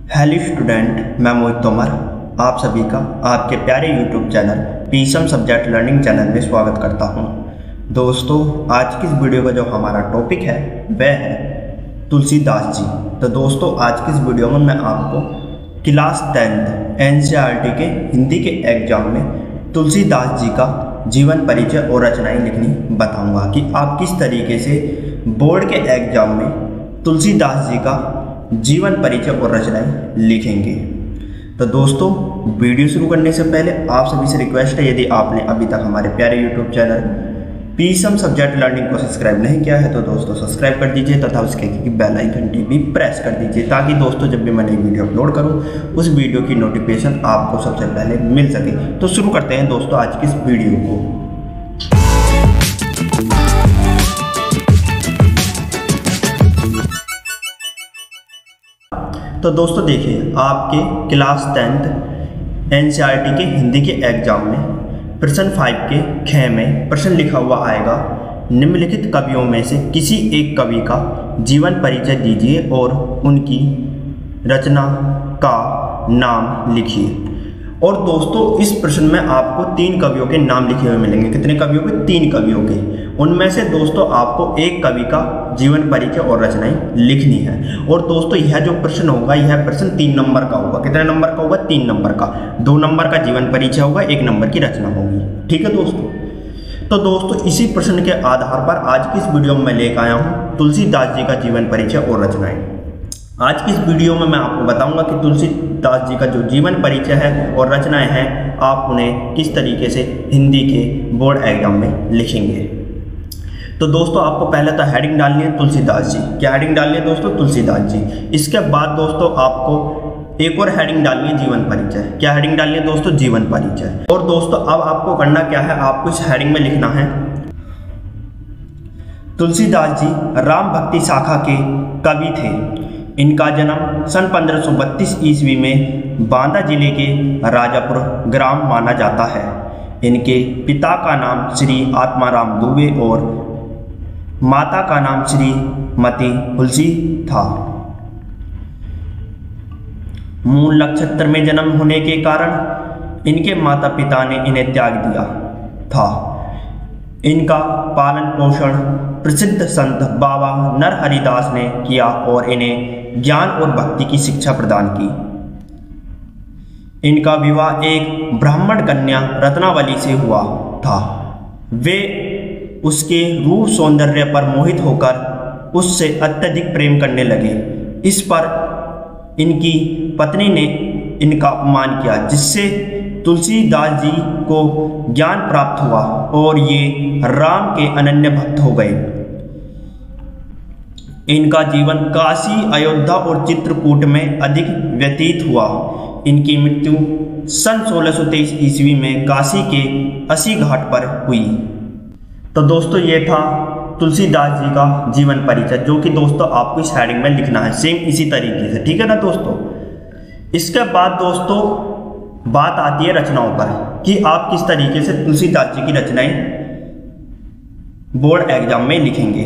Hello student, मैं मोहित तोमर आप सभी का आपके प्यारे YouTube channel PCM subject learning channel में स्वागत करता हूं। दोस्तों, आज की इस वीडियो का जो हमारा टॉपिक है वह है तुलसीदास जी। तो दोस्तों, आज की इस वीडियो में मैं आपको क्लास 10th NCERT के हिंदी के एग्जाम में तुलसीदास जी का जीवन परिचय और रचनाएं लिखनी बताऊंगा कि आप किस तरीके से बोर्ड के एग्जाम में तुलसीदास जी का जीवन परिचय और रचनाएं लिखेंगे। तो दोस्तों, वीडियो शुरू करने से पहले आप सभी से रिक्वेस्ट है, यदि आपने अभी तक हमारे प्यारे YouTube channel PCM subject learning को सब्सक्राइब नहीं किया है तो दोस्तों सब्सक्राइब कर दीजिए तथा उसके बेल आइकन भी प्रेस कर दीजिए ताकि दोस्तों जब भी मैं नई वीडियो अपलोड करूं उस वीडियो की नोटिफिकेशन आपको सबसे पहले मिल सके। तो शुरू करते हैं दोस्तों आज की इस वीडियो को। तो दोस्तों देखिए, आपके क्लास 10th NCERT के हिंदी के एग्जाम में प्रश्न 5 के ख में प्रश्न लिखा हुआ आएगा, निम्नलिखित कवियों में से किसी एक कवि का जीवन परिचय दीजिए और उनकी रचना का नाम लिखिए। और दोस्तों, इस प्रश्न में आपको 3 कवियों के नाम लिखे हुए मिलेंगे। कितने कवियों के? 3 कवियों के। उनमें से दोस्तों आपको एक कवि का जीवन परिचय और रचनाएं लिखनी है। और दोस्तों, यह जो प्रश्न होगा यह प्रश्न 3 नंबर का होगा। कितने नंबर का होगा? 3 नंबर का। 2 नंबर का जीवन परिचय होगा, 1 नंबर की रचना होगी। ठीक है दोस्तों। तो दोस्तों, इसी प्रश्न के आधार पर आज की इस वीडियो में मैं लेकर आया हूँ तुलसीदास जी का जीवन परिचय और रचनाएं। आज की इस वीडियो में मैं आपको बताऊंगा कि तुलसीदास जी का जो जीवन परिचय है और रचनाएं हैं आप उन्हें किस तरीके से हिंदी के बोर्ड एग्जाम में लिखेंगे। तो दोस्तों, आपको पहले तो हेडिंग डालनी है तुलसीदास जी। क्या हेडिंग डालनी है दोस्तों? तुलसीदास जी। इसके बाद दोस्तों आपको एक और हेडिंग डालनी है जीवन परिचय। क्या हेडिंग डालनी है दोस्तों? जीवन परिचय। और दोस्तों अब आपको करना क्या है, आपको इस हेडिंग में लिखना है तुलसीदास जी राम भक्ति शाखा के कवि थे। इनका जन्म सन 1532 ईस्वी में बांदा जिले के राजापुर ग्राम माना जाता है। इनके पिता का नाम श्री आत्माराम दुबे और माता का नाम श्रीमती तुलसी था। मूल नक्षत्र में जन्म होने के कारण इनके माता पिता ने इन्हें त्याग दिया था। इनका पालन पोषण प्रसिद्ध संत बाबा नरहरिदास ने किया और इन्हें ज्ञान और भक्ति की शिक्षा प्रदान की। इनका विवाह एक ब्राह्मण कन्या रत्नावली से हुआ था। वे उसके रूप सौंदर्य पर मोहित होकर उससे अत्यधिक प्रेम करने लगे। इस पर इनकी पत्नी ने इनका अपमान किया, जिससे तुलसीदास जी को ज्ञान प्राप्त हुआ और ये राम के अनन्य भक्त हो गए। इनका जीवन काशी, अयोध्या और चित्रकूट में अधिक व्यतीत हुआ। इनकी मृत्यु सन 1623 ईस्वी में काशी के अस्सी घाट पर हुई। तो दोस्तों, ये था तुलसीदास जी का जीवन परिचय, जो कि दोस्तों आपको इस हेडिंग में लिखना है सेम इसी तरीके से। ठीक है ना दोस्तों। इसके बाद दोस्तों बात आती है रचनाओं पर कि आप किस तरीके से तुलसीदास जी की रचनाएं बोर्ड एग्जाम में लिखेंगे।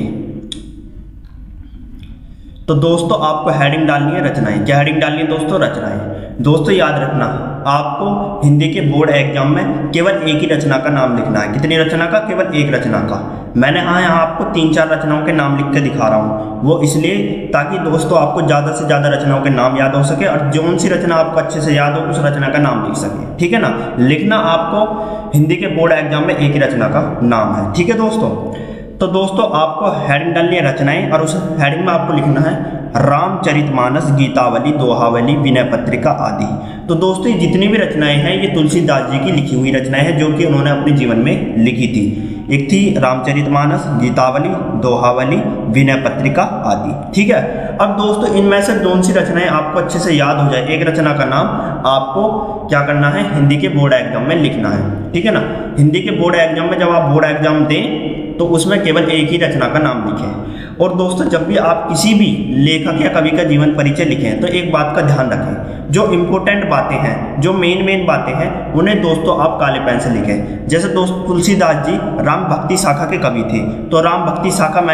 तो दोस्तों आपको हेडिंग डालनी है रचनाएं। क्या हेडिंग डालनी है दोस्तों? रचनाएं। दोस्तों याद रखना, आपको हिंदी के बोर्ड एग्जाम में केवल एक ही रचना का नाम लिखना है। कितनी रचना का? केवल एक रचना का। मैंने यहाँ आपको 3-4 रचनाओं के नाम लिख के दिखा रहा हूँ, वो इसलिए ताकि दोस्तों आपको ज़्यादा से ज़्यादा रचनाओं के नाम याद हो सके और जौन सी रचना आपको अच्छे से याद हो उस रचना का नाम लिख सके। ठीक है ना। लिखना आपको हिंदी के बोर्ड एग्जाम में एक ही रचना का नाम है। ठीक है दोस्तों। तो दोस्तों आपको हेडिंग डालनी है रचनाएं और उस हेडिंग में आपको लिखना है रामचरितमानस, गीतावली, दोहावली, विनय पत्रिका आदि। तो दोस्तों ये जितनी भी रचनाएं हैं ये तुलसीदास जी की लिखी हुई रचनाएं हैं जो कि उन्होंने अपने जीवन में लिखी थी। एक थी रामचरितमानस, गीतावली, दोहावली, विनय पत्रिका आदि। ठीक है। अब दोस्तों इनमें से कौन सी रचनाएं आपको अच्छे से याद हो जाए, एक रचना का नाम आपको क्या करना है, हिंदी के बोर्ड एग्जाम में लिखना है। ठीक है ना। हिंदी के बोर्ड एग्जाम में जब आप बोर्ड एग्जाम दें तो उसमें केवल एक ही रचना का नाम लिखें। और दोस्तों जब भी आप किसी भी लेखक या कवि का जीवन परिचय लिखें तो एक बात का ध्यान रखें, जो इम्पोर्टेंट बातें हैं, जो मेन बातें हैं, उन्हें दोस्तों आप काले पेन से लिखें। जैसे दोस्त तुलसीदास जी राम भक्ति शाखा के कवि थे, तो राम भक्ति शाखा मैंने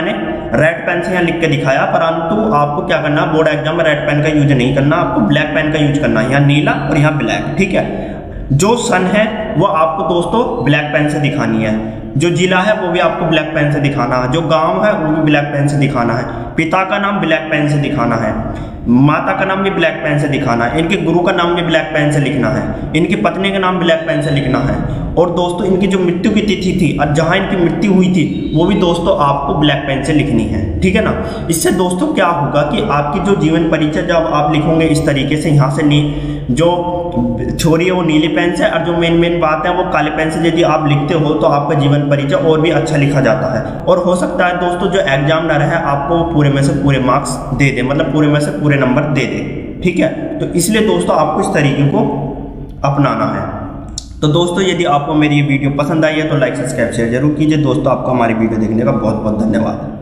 रेड पेन से यहाँ लिख के दिखाया, परंतु आपको क्या करना, बोर्ड एग्जाम में रेड पेन का यूज नहीं करना, आपको ब्लैक पेन का यूज करना है। यहाँ नीला और यहाँ ब्लैक, ठीक है। जो सन है वो आपको दोस्तों ब्लैक पेन से दिखानी है, जो जिला है वो भी आपको ब्लैक पेन से दिखाना है, जो गांव है वो भी ब्लैक पेन से दिखाना है, पिता का नाम ब्लैक पेन से दिखाना है, माता का नाम भी ब्लैक पेन से दिखाना है, इनके गुरु का नाम भी ब्लैक पेन से लिखना है, इनकी पत्नी का नाम ब्लैक पेन से लिखना है, और दोस्तों इनकी जो मृत्यु की तिथि थी और जहां इनकी मृत्यु हुई थी वो भी दोस्तों आपको ब्लैक पेन से लिखनी है, ठीक है ना। इससे दोस्तों क्या होगा कि आपकी जो जीवन परिचय जब आप लिखोगे इस तरीके से, यहाँ से जो छोरी है वो नीले पेन से और जो मेन बात है वो काले पेन से यदि आप लिखते हो तो आपका जीवन परिचय और भी अच्छा लिखा जाता है। और हो सकता है दोस्तों जो एग्जामिनर है आपको पूरे में से पूरे मार्क्स दे दे, मतलब पूरे में से पूरे नंबर दे दे, ठीक है। तो इसलिए दोस्तों आपको इस तरीके को अपनाना है। तो दोस्तों यदि आपको मेरी ये वीडियो पसंद आई है तो लाइक सब्सक्राइब शेयर जरूर कीजिए। दोस्तों आपको हमारी वीडियो देखने का बहुत बहुत धन्यवाद।